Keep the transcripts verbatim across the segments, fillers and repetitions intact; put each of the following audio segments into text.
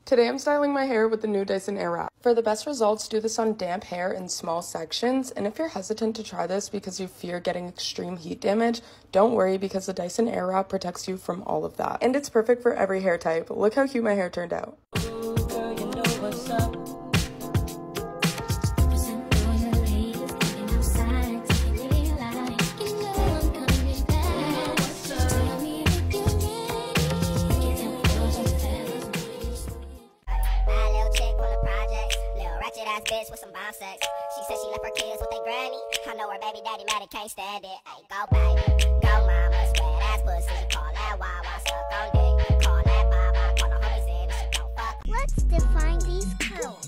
Today I'm styling my hair with the new Dyson Airwrap. For the best results, do this on damp hair in small sections, and if you're hesitant to try this because you fear getting extreme heat damage, don't worry because the Dyson Airwrap protects you from all of that. And it's perfect for every hair type. Look how cute my hair turned out. Ooh, girl, you know what's up. Bitch with some bomb sex. She said she left her kids with their granny. I know her baby daddy mad and can't stand it. Ay, go baby, go mama, sweat ass pussy. Call that Wawa, suck on dick. Call that Baba, call the homies in and shit don't fuck. Let's define these counts.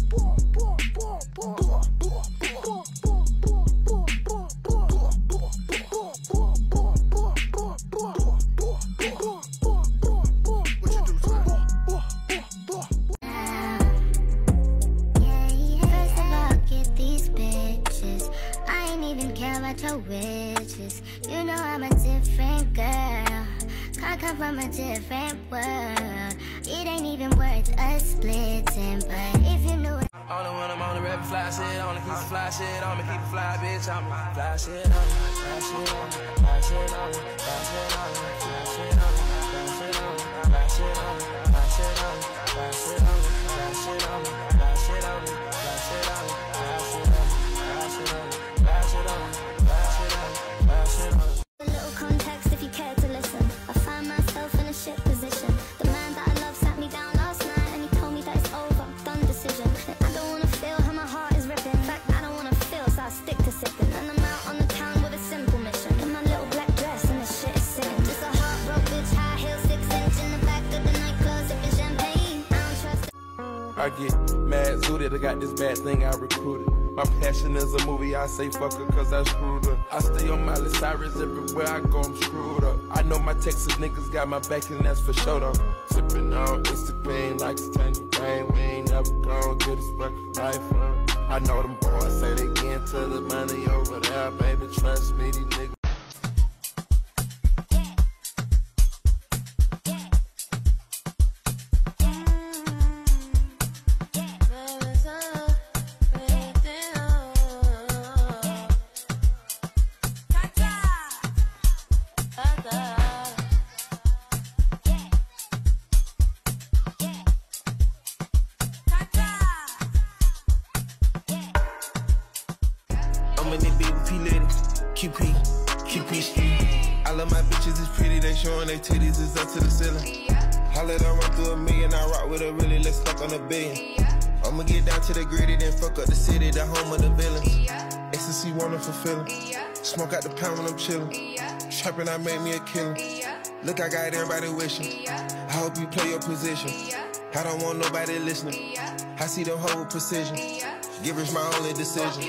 Your wishes. You know I'm a different girl. I come from a different world. It ain't even worth us splitting, but if you knew it. All the one I'm on the rap fly shit, on the keep the fly shit, on me keep the fly bitch, I'm fly shit, on me, fly shit, on me, fly shit, on me, fly shit, on me, fly shit, on me, fly shit, on me, fly shit, on me, fly shit, on me, fly shit, on me, fly shit, on me, fly shit, on me, fly shit, on me, fly shit, on me, fly shit, on me, fly shit, on me. A little context if you care to listen. I find myself in a shit position. The man that I love sat me down last night and he told me that it's over, done decision. I don't wanna feel how my heart is ripping. In fact, I don't wanna feel, so I stick to sipping. And I'm out on the town with a simple mission. In my little black dress and the shit is singing. Just a heartbroken bitch, high heel, six inch in the back of the nightclub sipping champagne. I don't trust it. I get mad zooted, I got this bad thing I recruited. My passion is a movie, I say fuck her cause I screwed up. I stay on Miley Cyrus everywhere I go, I'm screwed up. I know my Texas niggas got my back and that's for sure though. Sippin' on Instagram like it's tangy rain. We ain't never gon' get this fucking life up. I know them boys say they get into the money over there, baby, trust me, these niggas. Q P, Q P Street. I love my bitches, it's pretty, they showing their titties, it's up to the ceiling. Holla, don't run through a million, I rock with a really, let's fuck on a billion. I'ma get down to the gritty, then fuck up the city, the home of the villains. Ecstasy, wonderful feeling. Smoke out the pound when I'm chillin'. Trapping, I made me a killer. Look, I got everybody wishing. I hope you play your position. I don't want nobody listening. I see the whole precision. Givers my only decision.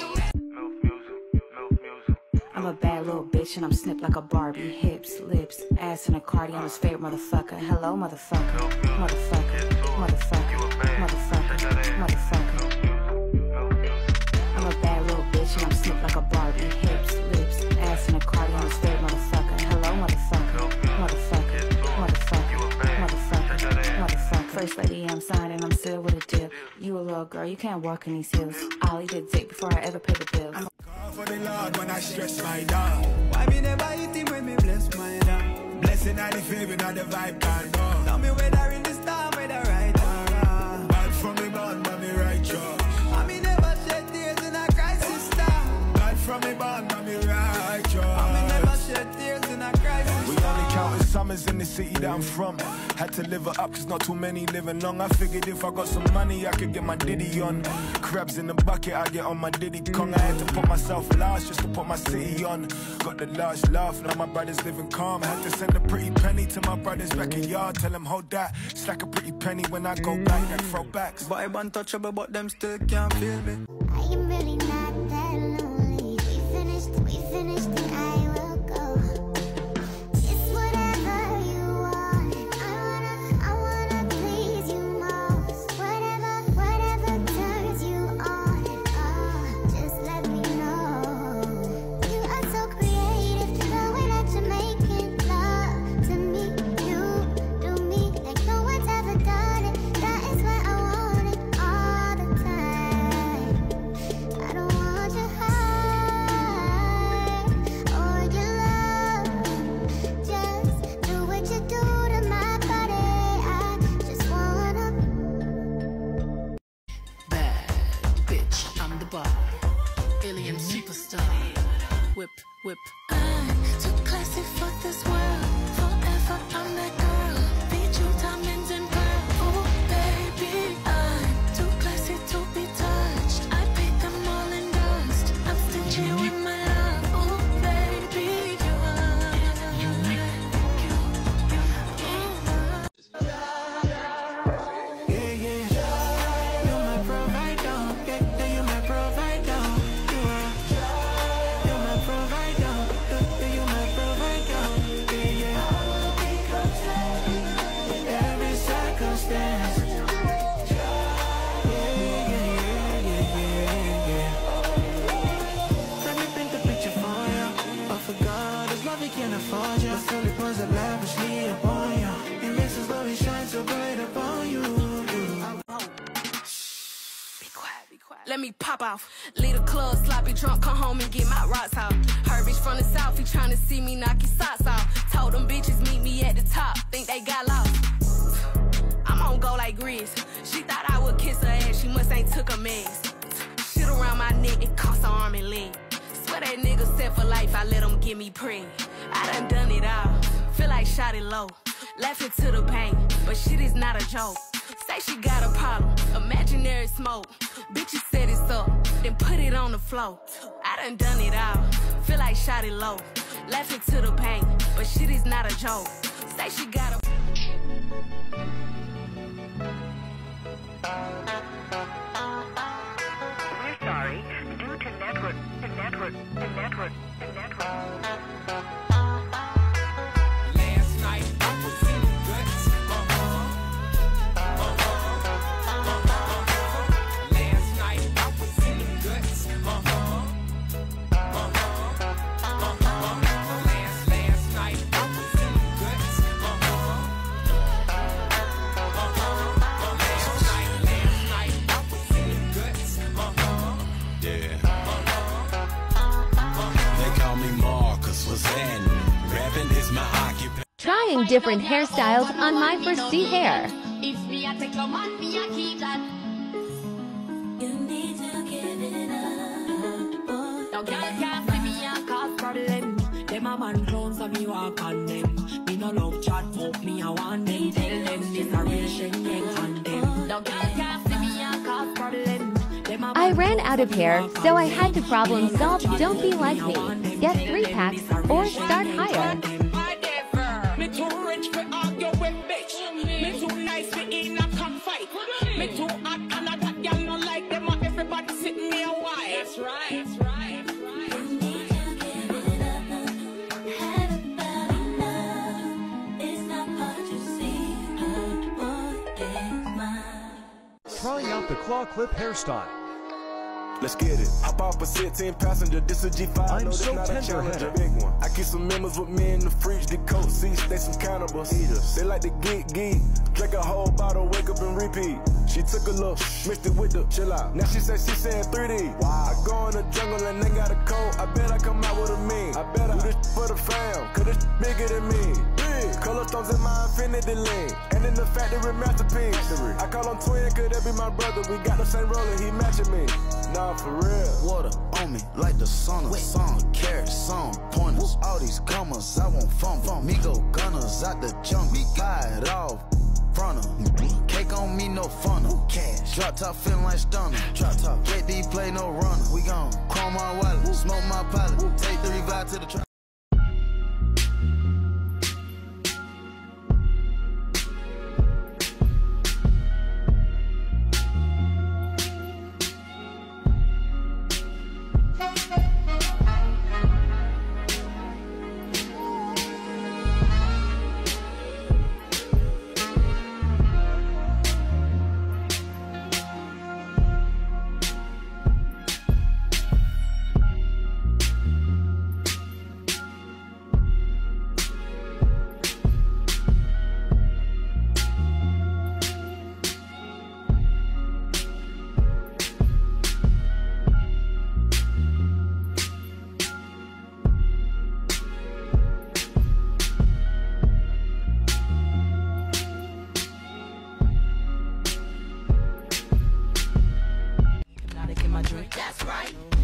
I'm a bad little bitch and I'm snipped like a Barbie. Hips, lips, ass in a cardi. I'm his favorite motherfucker. Hello, motherfucker. Motherfucker. Motherfucker. Motherfucker. Motherfucker. I'm a bad little bitch and I'm snipped like a Barbie. Hips, lips, ass in a cardi. I'm his favorite motherfucker. Hello, motherfucker. Motherfucker. Motherfucker. Motherfucker. Motherfucker. First lady, I'm signed and I'm sealed with a dip. You a little girl, you can't walk in these heels. I'll eat a dick before I ever pay the bills. I'm for the Lord when I stress my dog. Why me never eat him when me bless my dog? Blessing and the favor and the vibe can't go. Tell me whether in the storm, whether right or wrong. Bad from me born, but me righteous. I me never shed tears in a crisis time. Bad from me born, but me righteous. I me never shed tears in a crisis time. We only counting summers in the city that I'm from. Had to live it up cause not too many living long. I figured if I got some money I could get my ditty on. Crabs in the bucket I get on my Diddy Kong. I had to put myself last just to put my city on. Got the large laugh, now my brothers living calm. I had to send a pretty penny to my brothers back in yard. Tell them hold that, it's like a pretty penny when I go back and throwbacks. But I'm untouchable but them still can't feel me. I am really not that lonely. We finished, we finished and I will go. It's whatever you want. I wanna, I wanna please you most. Whatever, whatever turns you on. Oh, just let me know. You are so creative, the way that you're making love to me. You do me like no one's ever done it. That is what alien superstar. Whip, whip. I'm too classy for this world. Forever I'm that girl. Beat you diamonds and pearl. Oh baby, I'm too classy to be touched. I paid them all in dust. I'm stingy with my love. Oh baby, you are. Yeah, yeah. You're my provider. Yeah, yeah, you're my provider. You are. You're my provider. Yeah, yeah, you're my provider. Yeah, yeah. Every circumstance. Yeah, yeah, yeah, yeah, yeah, yeah. Let me paint the picture for you. But for God, His love He can't afford you. But fully pours up lavishly upon you. And yes, His love He shines so bright upon you. Let me pop off. Leave the club, sloppy drunk, come home and get my rocks off. Her bitch from the south, he tryna see me knock his socks off. Told them bitches meet me at the top, think they got lost. I'm on go like Grizz. She thought I would kiss her ass, she must ain't took a mess. Shit around my neck, it cost her arm and leg. Swear that nigga set for life, I let him get me preg. I done done it all, feel like shot it low. Laughing to the pain, but shit is not a joke. Say she got a problem, imaginary smoke. Bitches set it up, then put it on the floor. I done done it all, feel like shot it low. Laughing to the pain, but shit is not a joke. Say she got a... We're sorry, due to network, to network, to network, to network. Last night I was in the guts. Uh-huh. Last night I was in the guts. Uh-huh. Last, last night I was in the guts. Uh-huh. Last night, last night I was in the guts. Uh-huh. Yeah. They call me Marcus, what's happening? Rapping is my occupation. Trying different hairstyles on my first D hair. If me a take a man, me a keep that. You need to give it up, boy. No girl can't see me a cause problem. Them a man clowns and me walk on them. Me no love chat, fuck me a want them. Tell them this a real Shen on them. No girl can't see me a cause problem. I ran out of hair, so I had to problem solve Don't Be Like Me. Get three packs or start higher. Me too rich for argue with bitch. Me too nice for in a cockfight. Me too hot and I got y'all no like them. Everybody sitting me a while. That's right, that's right, that's right. You need to give it up. Have about enough. It's not hard to see. Good boy is mine. Trying out the claw clip hairstyle. Let's get it. Hop off a sixteen passenger, this a G five. I'm no, this so not a tender-headed. challenger, big one. I keep some members with me in the fridge, the coat seats, they some cannibals. Eaters. They like to geek, geek. Drink a whole bottle, wake up and repeat. She took a look, mixed it with the chill out. Now she said she saying three D. Wow. I go in the jungle and they got a coat. I bet I come out with a mean. I bet I do this for the fam, cause this bigger than me. Big. Color stones in my infinity lane. And in the factory masterpiece. I call him twin, cause that be my brother. We got the same roller, he matching me. Nah, for real. Water on me like the sun of some carrots, some pointers. All these commas, I want fun from me. Go gunners out the jungle, buy it off front of. Cake on me, no funnel. Cash. Drop top feeling like stunner. Drop top. K D play no runner. We gon' chrome my wallet, smoke my pilot. Take the revive to the trap.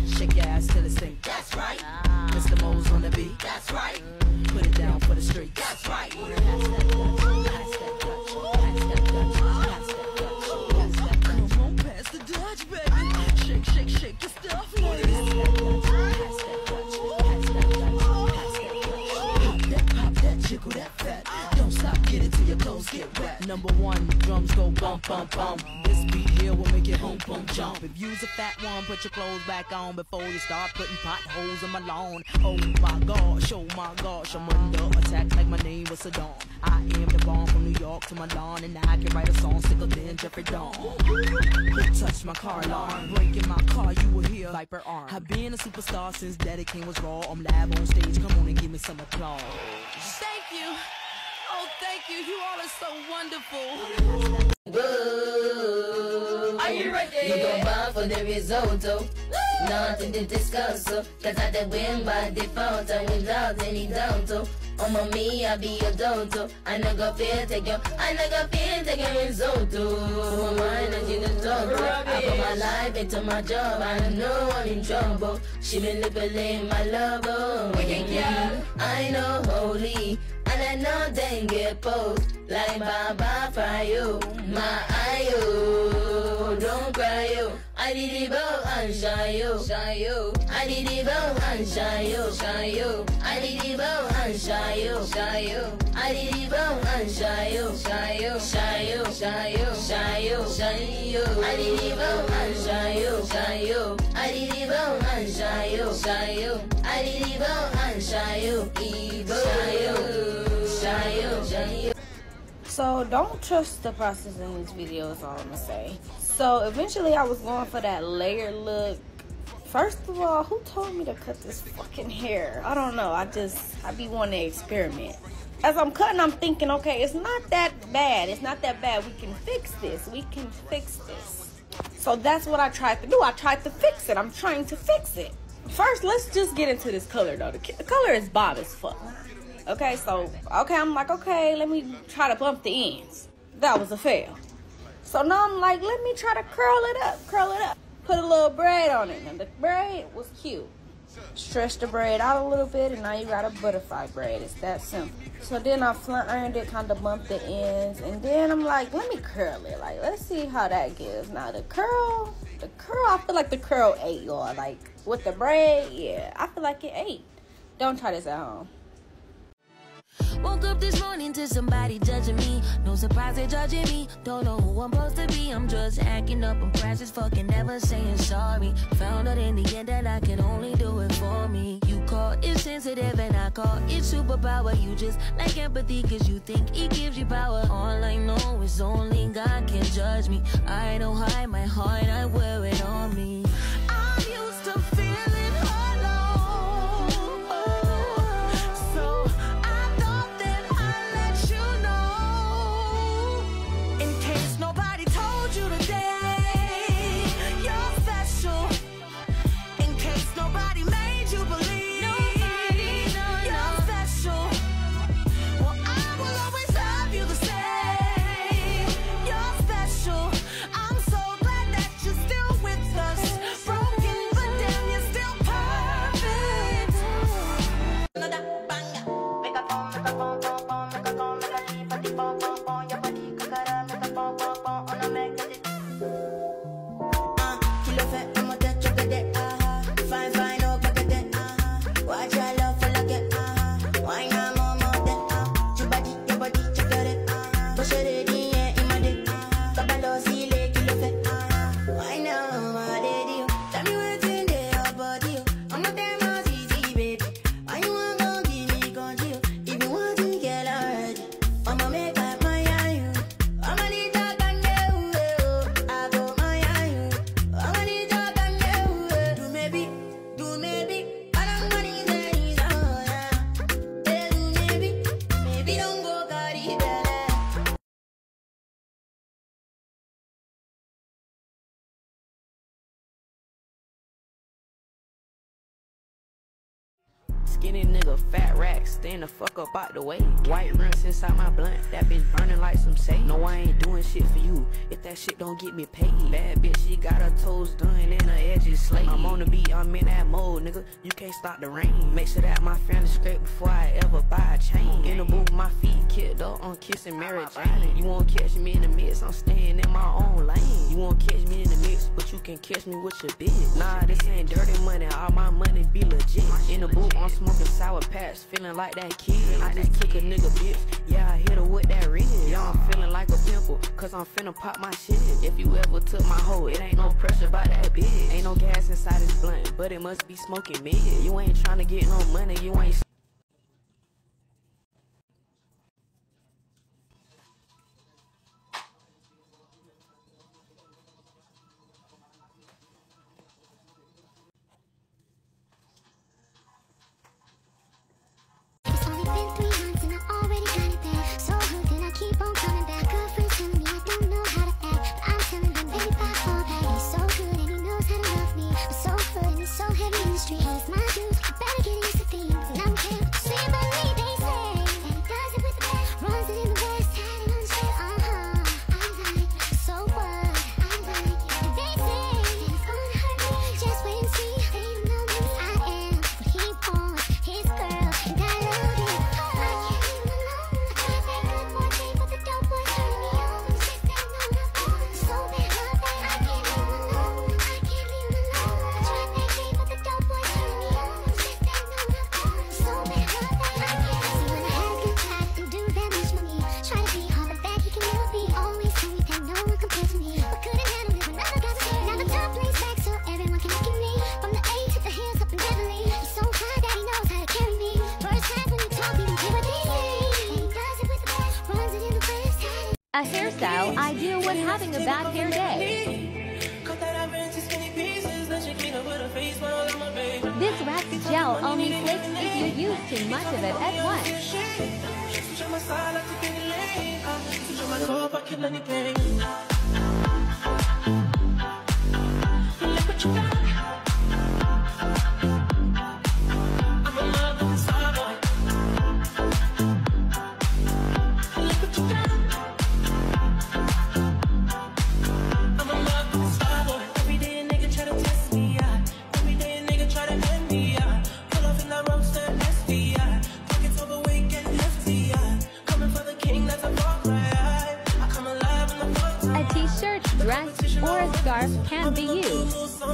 Shake your ass till it sink. That's right. Mister Mo's on the beat. That's right. Put it down for the street. That's right. Pass that Dutch. Pass that Dutch. Pass that Dutch. Pass that Dutch. Pass that Dutch. Come on, pass the Dutch, baby. Shake, shake, shake your stuff, ladies. Pass that Dutch. Pass that Dutch. Pass that Dutch. Pass that Dutch. Pop that, pop that, jiggle that fat. Don't stop, get it till your clothes get wet. Number one, drums go bump, bump, bump. This beat here will make it boom, boom, jump. If you's a fat one, put your clothes back on before you start putting potholes in my lawn. Oh my gosh, oh my gosh, I'm under attack like my name was Saddam. I am the bomb from New York to Milan, and I can write a song sicker than Jeffrey Dawn. Who touched my car alarm? Breaking my car, you will hear Viper arm. I've been a superstar since Daddy King was raw. I'm live on stage, come on and give me some applause. Thank you. Oh, thank you. You all are so wonderful. Whoa. Are you ready? You gon' bound for the risotto. Nothing to discuss, so cause I the win by default and without any doubt. Oh, on my me, I be a dodo. I no go feel take you, I no go feel take you risotto. My mind is in the doctor. I put my life into my job. I know I'm in trouble. She manipulate my love. Oh, yeah. I know holy. And I know they get posed like Baba for you, my ayo. Don't cry you. I did it bow and shine you, shine you. I did it bow and shine you, shine you. I did it bow and shine you, shine you. I did it bow and shine you, shine you, shine you, shine you, shine you, shine you. I did it bow and shine you, shine you. I did it bow and shine you, shine you. I did it bow and shine you, shine you, shine you, shine you. So don't trust the process in this video is all I'm gonna say. So eventually I was going for that layer look. First of all, who told me to cut this fucking hair? I don't know. I just, I be wanting to experiment. As I'm cutting, I'm thinking, okay, it's not that bad. It's not that bad. We can fix this. We can fix this. So that's what I tried to do. I tried to fix it. I'm trying to fix it. First, let's just get into this color though. The, the color is bomb as fuck. Okay, so, okay, I'm like, okay, let me try to bump the ends. That was a fail. So now I'm like, let me try to curl it up, curl it up. Put a little braid on it, and the braid was cute. Stretch the braid out a little bit, and now you got a butterfly braid. It's that simple. So then I flat ironed it, kind of bumped the ends, and then I'm like, let me curl it. Like, let's see how that gives. Now the curl, the curl, I feel like the curl ate, y'all. Like, with the braid, yeah, I feel like it ate. Don't try this at home. Woke up this morning to somebody judging me. No surprise they're judging me. Don't know who I'm supposed to be. I'm just acting up. I'm precious fucking never saying sorry. Found out in the end that I can only do it for me. You call it sensitive and I call it superpower. You just like empathy cause you think it gives you power. All I know is only God can judge me. I don't hide my heart, I wear it on me. I'm used to feeling alone. So nobody told you today you're special. In case nobody made you believe nobody, no, you're no. special. Well, I will always love you the same. You're special. I'm so glad that you're still with us. Broken, but damn, you're still perfect. Another banger. Make a phone, make a phone, phone, phone, make a phone, make a keep a deep phone, phone, phone. Your body, kakara, make a phone, phone, phone. Skinny nigga, fat rack, stand the fuck up out the way. White rims inside my blunt, that bitch burning like some sage. No, I ain't doing shit for you if that shit don't get me paid. Bad bitch, she got her toes done and her edges slayed. I'm on the beat, I'm in that mode, nigga. You can't stop the rain. Make sure that my family straight before I ever buy a chain. In the booth, my feet kicked up on kissing Mary Jane. You won't catch me in the mix, I'm staying in my own lane. You won't catch me in the mix, but you can catch me with your bitch. Nah, this ain't dirty money, all my money be legit. In the booth, I'm smoking sour patch, feeling like that kid. I just took a nigga bitch, yeah, I hit her with that red. Yeah, I'm feeling like a pimple, cause I'm finna pop my shit. If you ever took my hoe, it ain't no pressure by that bitch. Ain't no gas inside this blunt, but it must be smoking mid. You ain't tryna get no money, you ain't. It's only been three months and I already got it back. So good that I keep on coming back. Girlfriend's telling me I don't know how to act, but I'm telling them baby by fall back. He's so good and he knows how to love me, but so good and he's so heavy in the street. He's my dude, you better get used to things, and I don't care what you say about me. They say that he does it with the best, runs it in the west, had it on shit. Uh huh. I'm like, so what? I'm like, and they say that it's gonna hurt me. Just wait and see. They don't know me. I am what he wants, his girl, and I love it. I can't leave him alone. I tried that good boy thing, but the dope boy turning me on. The shit that no love for, so bad, love that. I can't leave him alone. I can't leave him alone. I tried that thing, but the dope boy turning me on. The shit that no love for, so bad, love that. I can't see when I had a good time and do that much for me. Try to be hard, but that he can never be. Always told me that no one compares to me, but couldn't handle it when I got scared. Now the top lays back so everyone can look at me. From the A to the hills up in Beverly, he's so fly that he knows how to carry me. First class when you talk, you don't hear what they say. And he does it with the best, runs it in the west, had it. A hairstyle ideal when having a bad hair day. This wax gel only flicks if you use too much of it at once. A t-shirt, dress, or a scarf can be used.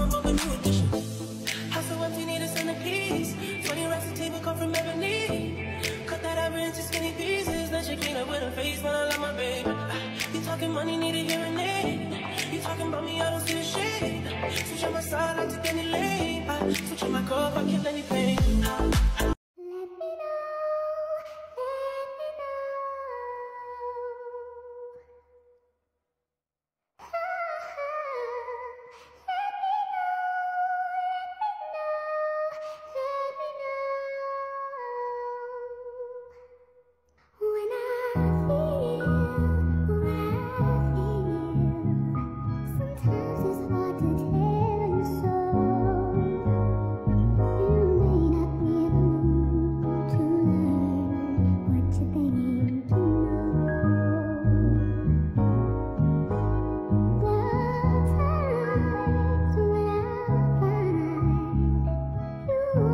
You talking money, need a hearing aid. You talking about me, I don't see a shade. Switch on my side, I take any lane. I switch on my cup, I kill any pain.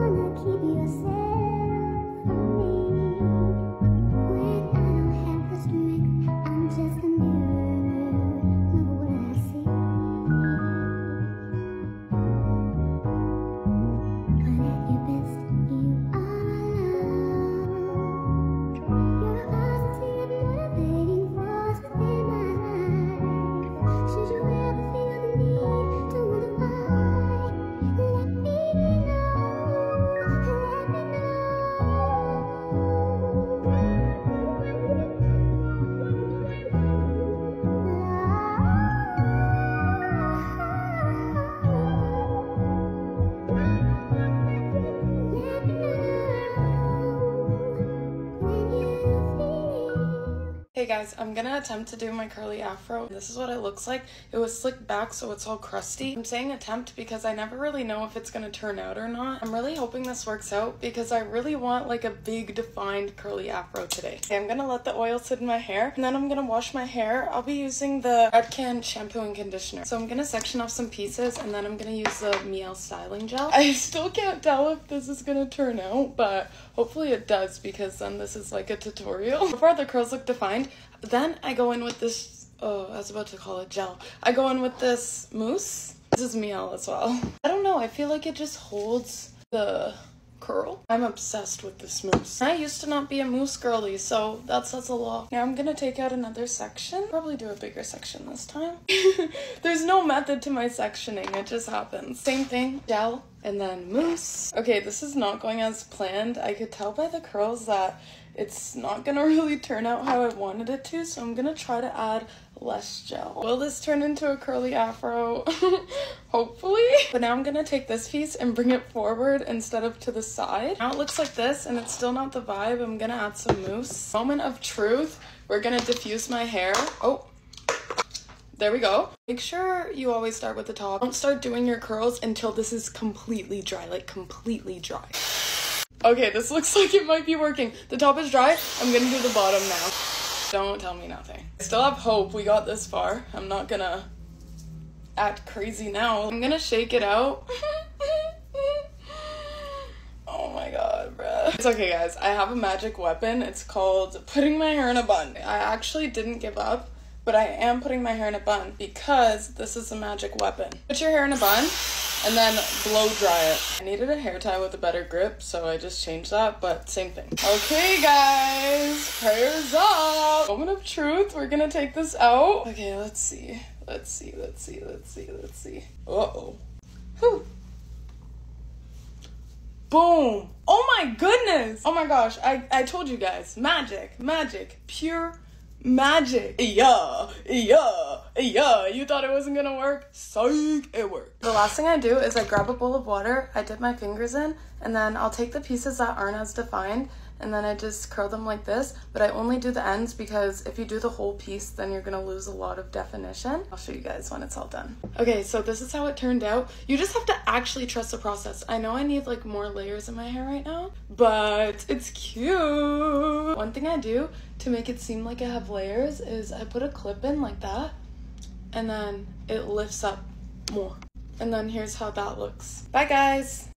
Keep yourself from me when I don't have the Hey guys, I'm gonna attempt to do my curly afro. This is what it looks like. It was slicked back so it's all crusty. I'm saying attempt because I never really know if it's gonna turn out or not. I'm really hoping this works out because I really want like a big defined curly afro today. Okay, I'm gonna let the oil sit in my hair and then I'm gonna wash my hair. I'll be using the Redken shampoo and conditioner. So I'm gonna section off some pieces and then I'm gonna use the Mielle styling gel. I still can't tell if this is gonna turn out, but hopefully it does because then this is like a tutorial. Before the curls look defined, then I go in with this, oh, I was about to call it gel. I go in with this mousse. This is Mielle as well. I don't know, I feel like it just holds the curl. I'm obsessed with this mousse. I used to not be a mousse girly, so that says a lot. Now I'm gonna take out another section. Probably do a bigger section this time. There's no method to my sectioning, it just happens. Same thing, gel, and then mousse. Okay, this is not going as planned. I could tell by the curls that it's not gonna really turn out how I wanted it to, so I'm gonna try to add less gel. Will this turn into a curly afro? Hopefully. But now I'm gonna take this piece and bring it forward instead of to the side. Now it looks like this and it's still not the vibe. I'm gonna add some mousse. Moment of truth. We're gonna diffuse my hair. Oh. There we go. Make sure you always start with the top. Don't start doing your curls until this is completely dry, like completely dry. Okay, this looks like it might be working. The top is dry. I'm gonna do the bottom now. Don't tell me nothing. I still have hope we got this far. I'm not gonna act crazy now. I'm gonna shake it out. Oh my god, bruh. It's okay, guys. I have a magic weapon. It's called putting my hair in a bun. I actually didn't give up, but I am putting my hair in a bun because this is a magic weapon. Put your hair in a bun and then blow dry it. I needed a hair tie with a better grip, so I just changed that, but same thing. Okay, guys, prayers up. Moment of truth, we're gonna take this out. Okay, let's see, let's see, let's see, let's see, let's see. Uh-oh. Whew. Boom. Oh my goodness. Oh my gosh, I, I told you guys, magic, magic, pure magic. Yeah, yeah, yeah. You thought it wasn't gonna work? Psych, it worked. The last thing I do is I grab a bowl of water, I dip my fingers in, and then I'll take the pieces that aren't as defined, and then I just curl them like this, but I only do the ends because if you do the whole piece, then you're gonna lose a lot of definition. I'll show you guys when it's all done. Okay, so this is how it turned out. You just have to actually trust the process. I know I need like more layers in my hair right now, but it's cute. One thing I do to make it seem like I have layers is I put a clip in like that, and then it lifts up more. And then here's how that looks. Bye guys.